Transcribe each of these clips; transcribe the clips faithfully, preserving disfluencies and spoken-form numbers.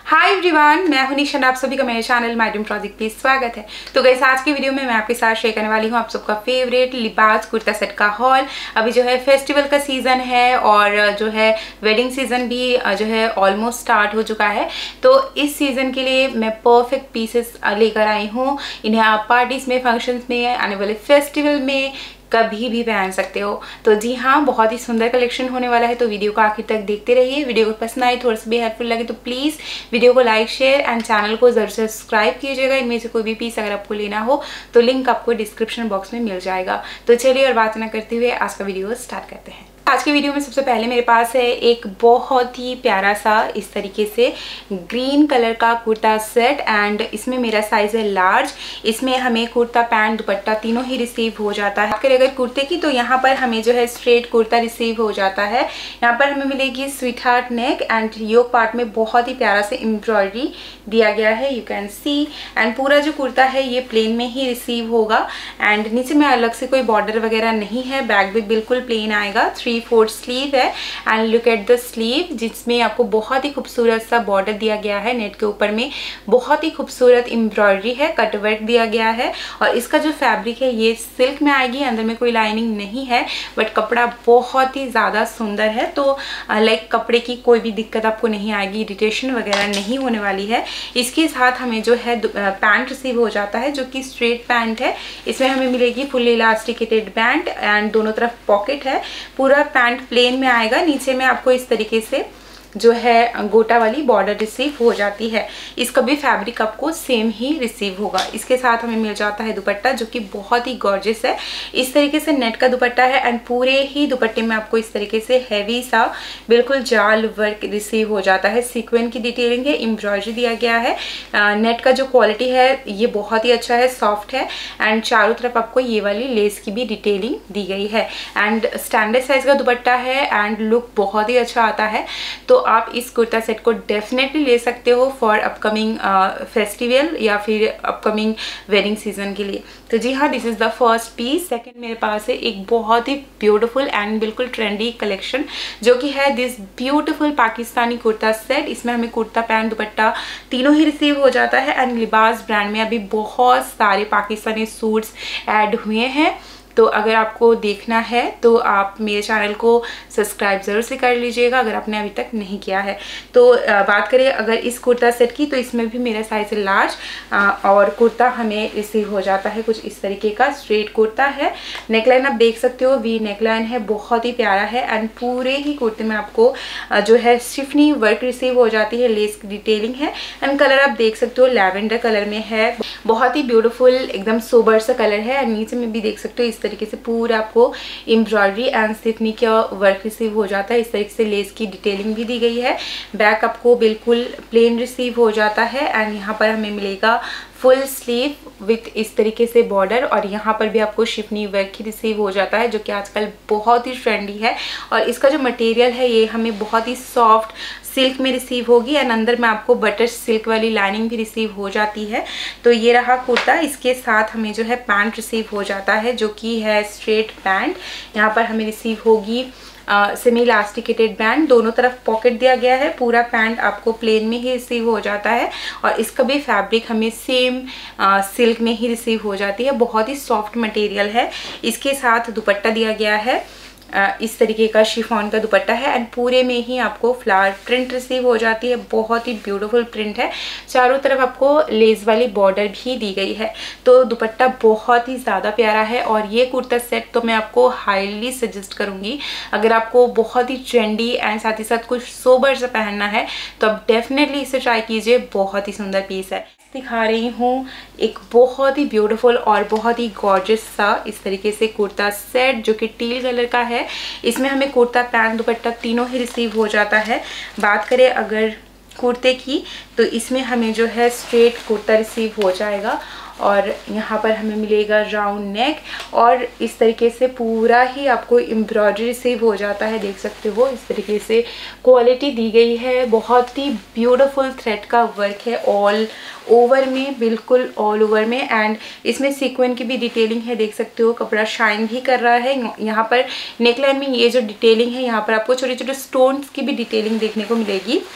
Hi everyone, मैं हूं निशा, आप सभी का मेरे चैनल माय ड्रीम प्रोजेक्ट पे स्वागत है। तो गाइस, आज की वीडियो में मैं आपके साथ शेयर करने वाली हूं आप सबका फेवरेट लिबास कुर्ता सेट का हॉल। अभी जो है फेस्टिवल का सीजन है और जो है वेडिंग सीजन भी जो है ऑलमोस्ट स्टार्ट हो चुका है। तो इस सीजन के लिए मैं परफेक्ट पीसेस लेकर आई हूँ। इन्हें आप पार्टीज में, फंक्शंस में, आने वाले फेस्टिवल में कभी भी पहन सकते हो। तो जी हाँ, बहुत ही सुंदर कलेक्शन होने वाला है। तो वीडियो को आखिर तक देखते रहिए। वीडियो को पसंद आए, थोड़ा सा भी हेल्पफुल लगे तो प्लीज़ वीडियो को लाइक, शेयर एंड चैनल को जरूर सब्सक्राइब कीजिएगा। इनमें से कोई भी पीस अगर आपको लेना हो तो लिंक आपको डिस्क्रिप्शन बॉक्स में मिल जाएगा। तो चलिए और बात ना करते हुए आज का वीडियो स्टार्ट करते हैं। आज की वीडियो में सबसे पहले मेरे पास है एक बहुत ही प्यारा सा इस तरीके से ग्रीन कलर का कुर्ता सेट एंड इसमें मेरा साइज है लार्ज। इसमें हमें कुर्ता, पैंट, दुपट्टा तीनों ही रिसीव हो जाता है। अगर अगर कुर्ते की तो यहाँ पर हमें जो है स्ट्रेट कुर्ता रिसीव हो जाता है। यहाँ पर हमें मिलेगी sweetheart neck and yoke part में बहुत ही प्यारा से एम्ब्रॉयडरी दिया गया है, यू कैन सी। एंड पूरा जो कुर्ता है ये प्लेन में ही रिसीव होगा एंड नीचे में अलग से कोई बॉर्डर वगैरह नहीं है। बैक भी बिल्कुल प्लेन आएगा। थ्री फोर्थ स्लीव है and look at the sleeve, जिसमें आपको बहुत ही खूबसूरत सा बॉर्डर दिया गया है। नेट के ऊपर में बहुत ही खूबसूरत एम्ब्रॉयडरी है, कटवर्क दिया गया है। और इसका जो फैब्रिक है ये सिल्क में आएगी, अंदर में कोई लाइनिंग नहीं है, बट कपड़ा बहुत ही ज़्यादा सुंदर है। तो लाइक कपड़े की कोई भी दिक्कत आपको नहीं आएगी, इरिटेशन वगैरह नहीं होने वाली है। इसके साथ हमें जो है पैंट रिसीव हो जाता है जो कि स्ट्रेट पैंट है। इसमें हमें मिलेगी फुल इलास्टिकेटेड पैंट एंड दोनों तरफ पॉकेट है। पूरा पैंट प्लेन में आएगा। नीचे में आपको इस तरीके से जो है गोटा वाली बॉर्डर रिसीव हो जाती है। इसका भी फैब्रिक आपको सेम ही रिसीव होगा। इसके साथ हमें मिल जाता है दुपट्टा जो कि बहुत ही गॉर्जियस है। इस तरीके से नेट का दुपट्टा है एंड पूरे ही दुपट्टे में आपको इस तरीके से हैवी सा बिल्कुल जाल वर्क रिसीव हो जाता है। सीक्वेंस की डिटेलिंग है, एम्ब्रॉयडरी दिया गया है। नेट का जो क्वालिटी है ये बहुत ही अच्छा है, सॉफ्ट है एंड चारों तरफ आपको ये वाली लेस की भी डिटेलिंग दी गई है। एंड स्टैंडर्ड साइज का दुपट्टा है एंड लुक बहुत ही अच्छा आता है। तो आप इस कुर्ता सेट को डेफिनेटली ले सकते हो फॉर अपकमिंग फेस्टिवल या फिर अपकमिंग वेडिंग सीजन के लिए। तो जी हाँ, this is the first piece. Second मेरे पास है एक बहुत ही ब्यूटीफुल एंड बिल्कुल ट्रेंडी कलेक्शन जो कि है this beautiful Pakistani kurta set. इसमें हमें कुर्ता, पैंट, दुपट्टा तीनों ही रिसीव हो जाता है एंड लिबास ब्रांड में अभी बहुत सारे पाकिस्तानी सूट्स ऐड हुए हैं। तो अगर आपको देखना है तो आप मेरे चैनल को सब्सक्राइब ज़रूर से कर लीजिएगा अगर आपने अभी तक नहीं किया है। तो बात करें अगर इस कुर्ता सेट की तो इसमें भी मेरा साइज है लार्ज और कुर्ता हमें रिसीव हो जाता है कुछ इस तरीके का स्ट्रेट कुर्ता है। नेकलाइन आप देख सकते हो, वी नेकलाइन है, बहुत ही प्यारा है एंड पूरे ही कुर्ते में आपको जो है शिफनी वर्क रिसीव हो जाती है, लेस की डिटेलिंग है एंड कलर आप देख सकते हो लैवेंडर कलर में है। बहुत ही ब्यूटीफुल एकदम सोबर सा कलर है एंड नीचे में भी देख सकते हो इस तरीके से पूरा आपको एम्ब्रॉयडरी एंड सिफनी का वर्क रिसीव हो जाता है। इस तरीके से लेस की डिटेलिंग भी दी गई है। बैक आपको बिल्कुल प्लेन रिसीव हो जाता है एंड यहाँ पर हमें मिलेगा फुल स्लीव विथ इस तरीके से बॉर्डर और यहाँ पर भी आपको शिफनी वर्क ही रिसीव हो जाता है जो कि आजकल बहुत ही ट्रेंडी है। और इसका जो मटेरियल है ये हमें बहुत ही सॉफ्ट सिल्क में रिसीव होगी एंड अंदर में आपको बटर सिल्क वाली लाइनिंग भी रिसीव हो जाती है। तो ये रहा कुर्ता। इसके साथ हमें जो है पैंट रिसीव हो जाता है जो कि है स्ट्रेट पैंट। यहाँ पर हमें रिसीव होगी सेमी इलास्टिकेटेड बैंड, दोनों तरफ पॉकेट दिया गया है। पूरा पैंट आपको प्लेन में ही रिसीव हो जाता है और इसका भी फैब्रिक हमें सेम सिल्क में ही रिसीव हो जाती है। बहुत ही सॉफ्ट मटेरियल है। इसके साथ दुपट्टा दिया गया है, इस तरीके का शिफॉन का दुपट्टा है एंड पूरे में ही आपको फ्लावर प्रिंट रिसीव हो जाती है। बहुत ही ब्यूटीफुल प्रिंट है। चारों तरफ आपको लेस वाली बॉर्डर भी दी गई है। तो दुपट्टा बहुत ही ज़्यादा प्यारा है और ये कुर्ता सेट तो मैं आपको हाईली सजेस्ट करूँगी। अगर आपको बहुत ही ट्रेंडी एंड साथ ही साथ कुछ सोबर सा पहनना है तो आप डेफिनेटली इसे ट्राई कीजिए। बहुत ही सुंदर पीस है। दिखा रही हूँ एक बहुत ही ब्यूटीफुल और बहुत ही गॉर्जियस सा इस तरीके से कुर्ता सेट जो कि टील कलर का है। इसमें हमें कुर्ता, पैंट, दुपट्टा तीनों ही रिसीव हो जाता है। बात करें अगर कुर्ते की तो इसमें हमें जो है स्ट्रेट कुर्ता रिसीव हो जाएगा और यहाँ पर हमें मिलेगा राउंड नेक और इस तरीके से पूरा ही आपको एम्ब्रॉयडरी रिसीव हो जाता है। देख सकते हो इस तरीके से क्वालिटी दी गई है। बहुत ही ब्यूटीफुल थ्रेड का वर्क है ऑल ओवर में, बिल्कुल ऑल ओवर में एंड इसमें सीक्वेंस की भी डिटेलिंग है। देख सकते हो कपड़ा शाइन भी कर रहा है। यहाँ पर नेकलाइन में ये जो डिटेलिंग है यहाँ पर आपको छोटे छोटे स्टोन्स की भी डिटेलिंग देखने को मिलेगी।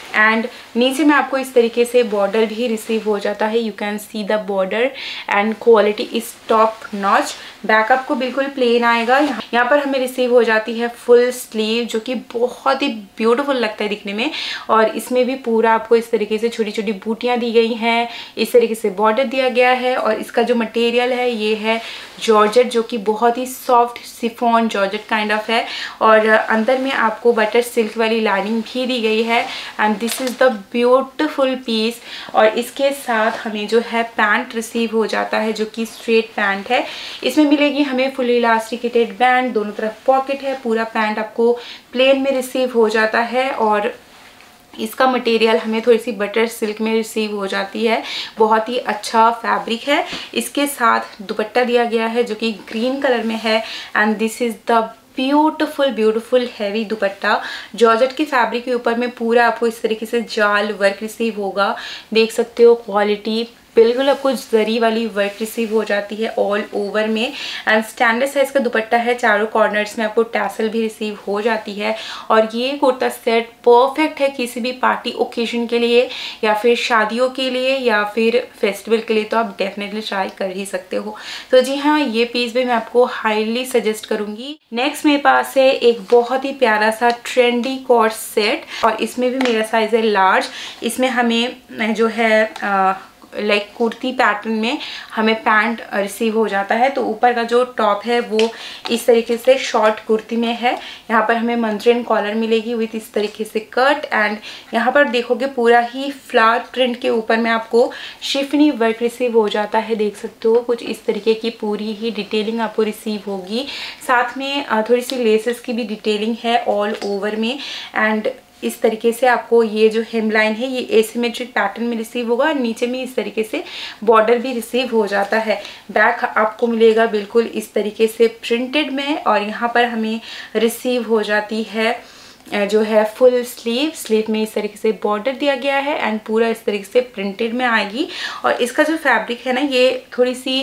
एंड नीचे में आपको इस तरीके से बॉर्डर भी रिसीव हो जाता है। You can see the border and quality is top notch. Back आपको बिल्कुल प्लेन आएगा। यहाँ पर हमें रिसीव हो जाती है फुल स्लीव जो कि बहुत ही ब्यूटीफुल लगता है दिखने में, और इसमें भी पूरा आपको इस तरीके से छोटी छोटी बूटियाँ दी गई हैं, इस तरीके से बॉर्डर दिया गया है। और इसका जो मटेरियल है ये है जॉर्जेट, जो कि बहुत ही soft chiffon georgette kind of है, और अंदर में आपको बटर सिल्क वाली लाइनिंग भी दी गई है। And this is the beautiful piece. और इसके साथ हमें जो है पैंट रिसीव हो जाता है जो कि स्ट्रेट पैंट है। इसमें मिलेगी हमें फुली इलास्टिकेटेड बैंड, दोनों तरफ पॉकेट है, पूरा पैंट आपको प्लेन में रिसीव हो जाता है। और इसका मटेरियल हमें थोड़ी सी बटर सिल्क में रिसीव हो जाती है, बहुत ही अच्छा फैब्रिक है। इसके साथ दुपट्टा दिया गया है जो कि ग्रीन कलर में है, and this is the beautiful beautiful heavy dupatta. Georgette की फैब्रिक के ऊपर में पूरा आपको इस तरीके से जाल वर्क रिसीव होगा, देख सकते हो। क्वालिटी बिल्कुल आपको जरी वाली वर्क रिसीव हो जाती है ऑल ओवर में। एंड स्टैंडर्ड साइज का दुपट्टा है, चारों कॉर्नर्स में आपको टैसल भी रिसीव हो जाती है। और ये कुर्ता सेट परफेक्ट है किसी भी पार्टी ओकेजन के लिए, या फिर शादियों के लिए, या फिर फेस्टिवल के लिए, तो आप डेफिनेटली ट्राई कर ही सकते हो। तो जी हाँ, ये पीस भी मैं आपको हाईली सजेस्ट करूंगी। नेक्स्ट मेरे पास है एक बहुत ही प्यारा सा ट्रेंडी कॉर्ड सेट, और इसमें भी मेरा साइज है लार्ज। इसमें हमें जो है आ, लाइक like कुर्ती पैटर्न में हमें पैंट रिसीव हो जाता है। तो ऊपर का जो टॉप है वो इस तरीके से शॉर्ट कुर्ती में है। यहाँ पर हमें मंजरेन कॉलर मिलेगी विथ इस तरीके से कट, एंड यहाँ पर देखोगे पूरा ही फ्लावर प्रिंट के ऊपर में आपको शिफनी वर्क रिसीव हो जाता है, देख सकते हो। कुछ इस तरीके की पूरी ही डिटेलिंग आपको रिसीव होगी, साथ में थोड़ी सी लेसेस की भी डिटेलिंग है ऑल ओवर में। एंड इस तरीके से आपको ये जो हेमलाइन है ये एसिमेट्रिक पैटर्न में रिसीव होगा, और नीचे में इस तरीके से बॉर्डर भी रिसीव हो जाता है। बैक आपको मिलेगा बिल्कुल इस तरीके से प्रिंटेड में, और यहाँ पर हमें रिसीव हो जाती है जो है फुल स्लीव। स्लीव में इस तरीके से बॉर्डर दिया गया है, एंड पूरा इस तरीके से प्रिंटेड में आएगी। और इसका जो फैब्रिक है ना, ये थोड़ी सी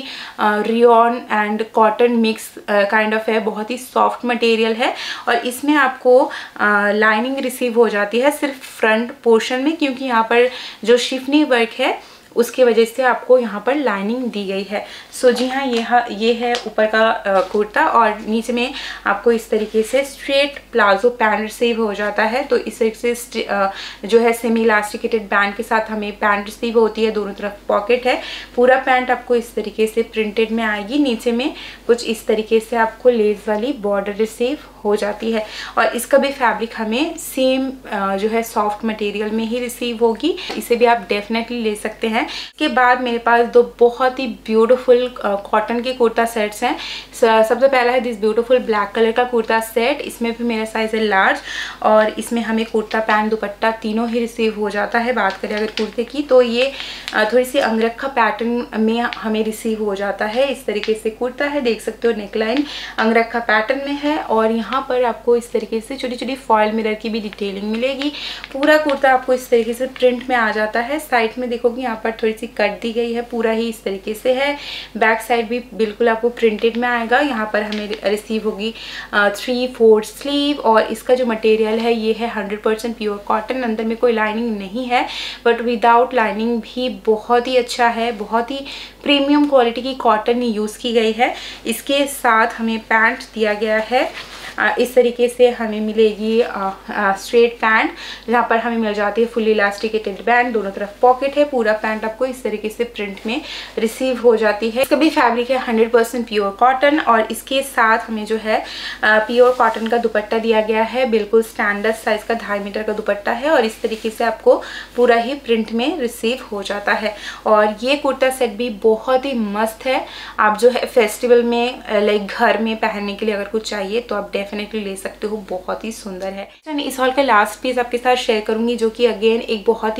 rayon and cotton mix kind of है, बहुत ही सॉफ्ट मटेरियल है। और इसमें आपको लाइनिंग रिसीव हो जाती है सिर्फ फ्रंट पोर्शन में, क्योंकि यहाँ पर जो शिफनी वर्क है उसके वजह से आपको यहाँ पर लाइनिंग दी गई है। सो जी हाँ, ये हा, ये है ऊपर का कुर्ता, और नीचे में आपको इस तरीके से स्ट्रेट प्लाजो पैंट रिसीव हो जाता है। तो इस तरीके से जो है सेमी इलास्टिकेटेड बैंड के साथ हमें पैंट रिसीव होती है, दोनों तरफ पॉकेट है। पूरा पैंट आपको इस तरीके से प्रिंटेड में आएगी, नीचे में कुछ इस तरीके से आपको लेस वाली बॉर्डर रिसीव हो जाती है। और इसका भी फैब्रिक हमें सेम जो है सॉफ्ट मटेरियल में ही रिसीव होगी, इसे भी आप डेफिनेटली ले सकते हैं। इसके बाद मेरे पास दो बहुत ही ब्यूटीफुल कॉटन के कुर्ता सेट्स हैं। सबसे पहला है दिस ब्यूटीफुल ब्लैक कलर का कुर्ता सेट। इसमें भी मेरा साइज है लार्ज, और इसमें हमें कुर्ता पैंट दुपट्टा तीनों ही रिसीव हो जाता है। बात करें अगर कुर्ते की, तो ये थोड़ी सी अंगरखा पैटर्न में हमें रिसीव हो जाता है। इस तरीके से कुर्ता है, देख सकते हो, नेकलाइन अंगरखा पैटर्न में है, और यहाँ पर आपको इस तरीके से छोटी छोटी फॉयल मिरर की भी डिटेलिंग मिलेगी। पूरा कुर्ता आपको इस तरीके से प्रिंट में आ जाता है। साइड में देखोगे यहाँ पर थोड़ी सी कट दी गई है, पूरा ही इस तरीके से है। बैक साइड भी बिल्कुल आपको प्रिंटेड में आएगा। यहाँ पर हमें रिसीव होगी थ्री फोर्थ स्लीव, और इसका जो मटेरियल है ये है हंड्रेड परसेंट प्योर कॉटन। अंदर में कोई लाइनिंग नहीं है, बट विदाउट लाइनिंग भी बहुत ही अच्छा है। बहुत ही प्रीमियम क्वालिटी की कॉटन यूज़ की गई है। इसके साथ हमें पैंट दिया गया है, इस तरीके से हमें मिलेगी स्ट्रेट पैंट, जहाँ पर हमें मिल जाती है फुली इलास्टिकेटेड बैंड, दोनों तरफ पॉकेट है। पूरा पैंट आपको इस तरीके से प्रिंट में रिसीव हो जाती है। इसका भी फैब्रिक है हंड्रेड परसेंट प्योर कॉटन, और इसके साथ हमें जो है प्योर कॉटन का दुपट्टा दिया गया है। बिल्कुल स्टैंडर्ड साइज का ढाई मीटर का दुपट्टा है, और इस तरीके से आपको पूरा ही प्रिंट में रिसीव हो जाता है। और ये कुर्ता सेट भी बहुत ही मस्त है। आप जो है फेस्टिवल में लाइक घर में पहनने के लिए अगर कुछ चाहिए तो आप डेफिनेटली ले सकते हो, बहुत ही सुंदर है। इस हॉल का लास्ट पीस आपके साथ शेयर करूंगी, जो कि अगेन एक बहुत ही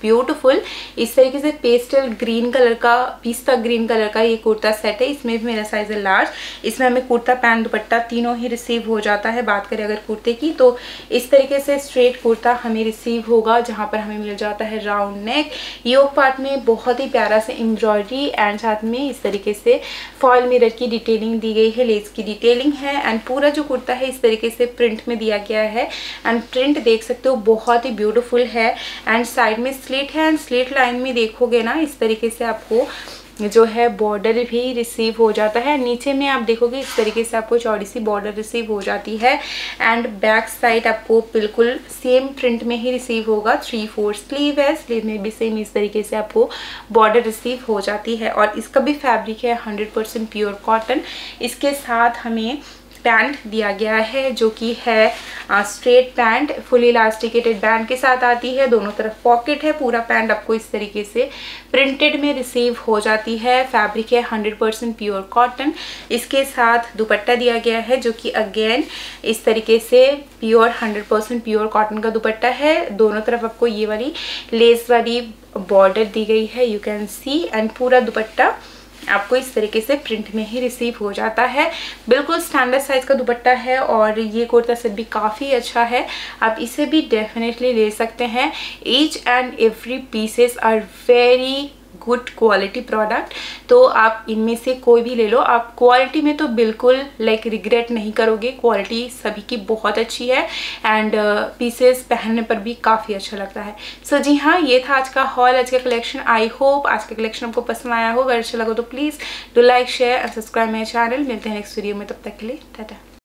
ब्यूटीफुल। इस तरीके से पेस्टल ग्रीन कलर का, पिस्ता ग्रीन कलर का ये कुर्ता सेट है। इसमें भी मेरा साइज है लार्ज। इसमें हमें कुर्ता पैंट दुपट्टा तीनों ही रिसीव हो जाता है। बात करें अगर कुर्ते की तो इस तरीके से स्ट्रेट कुर्ता हमें रिसीव होगा, जहाँ पर हमें मिल जाता है राउंड नेक। योक पार्ट में बहुत ही प्यारा से एम्ब्रॉयडरी एंड साथ में इस तरीके से फॉयल मिरर की डिटेलिंग दी गई है, लेस की डिटेलिंग है एंड पूरा जो कुर्ता है इस तरीके से प्रिंट में दिया गया है एंड प्रिंट देख सकते हो बहुत ही ब्यूटीफुल है। एंड साइड में स्लिट है एंड स्लिट लाइन में देखोगे ना इस तरीके से आपको जो है बॉर्डर भी रिसीव हो जाता है। नीचे में आप देखोगे इस तरीके से आपको चौड़ी सी बॉर्डर रिसीव हो जाती है एंड बैक साइड आपको बिल्कुल सेम प्रिंट में ही रिसीव होगा। थ्री फोर स्लीव है, स्लीव में भी सेम इस तरीके से आपको बॉर्डर रिसीव हो जाती है और इसका भी फैब्रिक है हंड्रेड परसेंट प्योर कॉटन। इसके साथ हमें पैंट दिया गया है जो कि है straight pant, fully elasticated band के साथ आती है। दोनों तरफ पॉकेट है। पूरा पैंट आपको इस तरीके से प्रिंटेड में रिसीव हो जाती है। फैब्रिक है हंड्रेड परसेंट प्योर कॉटन। इसके साथ दुपट्टा दिया गया है जो कि अगेन इस तरीके से pure hundred percent pure cotton का दुपट्टा है। दोनों तरफ आपको ये वाली लेस वाली बॉर्डर दी गई है, यू कैन सी। एंड पूरा दुपट्टा आपको इस तरीके से प्रिंट में ही रिसीव हो जाता है। बिल्कुल स्टैंडर्ड साइज का दुपट्टा है और ये कुर्ता सेट भी काफ़ी अच्छा है। आप इसे भी डेफिनेटली ले सकते हैं। Each and every pieces are very good quality product, तो आप इनमें से कोई भी ले लो। आप क्वालिटी में तो बिल्कुल लाइक रिग्रेट नहीं करोगे। क्वालिटी सभी की बहुत अच्छी है एंड पीसेस पहनने पर भी काफ़ी अच्छा लगता है। सो so, जी हाँ, ये था आज का हॉल, आज का कलेक्शन। आई होप आज का कलेक्शन आपको पसंद आया हो। अगर अच्छा लगा तो please do like share and subscribe मेरे चैनल। मिलते हैं नेक्स्ट वीडियो में, तब तक के लिए टाटा।